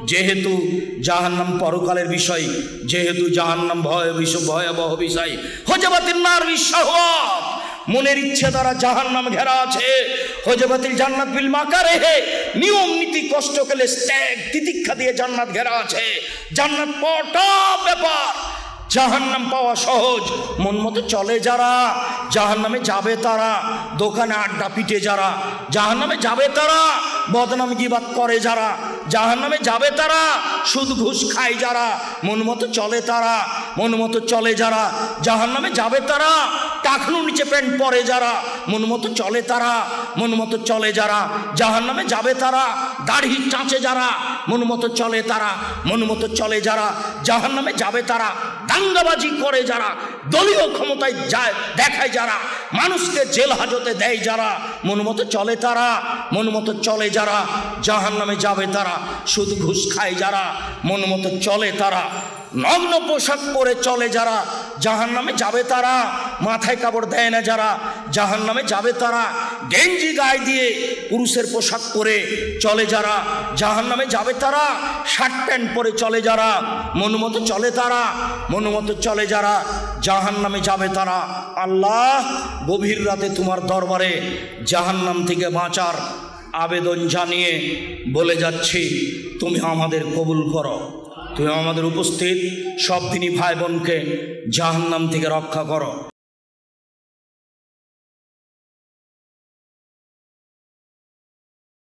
যেহেতু জাহান্নাম পরকালের বিষয়, যেহেতু জাহান্নাম ভয়াবহ বিষয়, হজবাতিন নার বিশাওয়াত, মনের ইচ্ছে দ্বারা জাহান্নাম ঘেরা আছে। হজবাতিল জান্নাত বিল মাকারিহ, নিয়ম নীতি কষ্ট কেলে ত্যাগ তিতিক্ষা দিয়ে জান্নাত ঘেরা আছে। জান্নাত পাওয়াটা ব্যাপার, জাহান্নাম পাওয়া সহজ। মন মতো চলে যারা জাহান্নামে যাবে তারা, দোকানে আড্ডা পিটে যারা জাহান্নামে যাবে তারা, বদনাম গীবাত করে যারা জাহান্নামে যাবে তারা, সুদ ঘুষ খায় যারা মন মতো চলে তারা, মন মতো চলে যারা জাহান্নামে যাবে তারা, টাকনু নিচে প্যান্ট পরে যারা মন মতো চলে তারা, মন মতো চলে যারা জাহান্নামে যাবে তারা, দাড়ি চাঁচে যারা মন মতো চলে তারা, মন মতো চলে যারা জাহান্নামে যাবে তারা, দাঙ্গাবাজি করে যারা, দলীয় ক্ষমতায় যায় দেখায় যারা, মানুষকে জেল হাজতে দেয় যারা মন মতো চলে তারা, মন মতো চলে যারা জাহান্নামে যাবে তারা, সুদ ঘুষ খায় যারা মন মতো চলে তারা, নগ্ন পোশাক পরে চলে যারা জাহান্নামে যাবে তারা, মাথায় কাপড় দেয় না যারা জাহান্নামে যাবে তারা, গেঞ্জি গায়ে দিয়ে পুরুষের পোশাক পরে চলে যারা জাহান্নামে যাবে তারা, শার্ট প্যান্ট পরে চলে যারা মন মতো চলে তারা, মন মতো চলে যারা জাহান্নামে যাবে তারা। আল্লাহ, গভীর রাতে তোমার দরবারে জাহান্নাম থেকে বাঁচার আবেদন জানিয়ে বলে যাচ্ছি, তুমি আমাদের কবুল করো, তুমি আমাদের উপস্থিত সব দিনই ভাই বোনকে জাহান্নাম থেকে রক্ষা করো।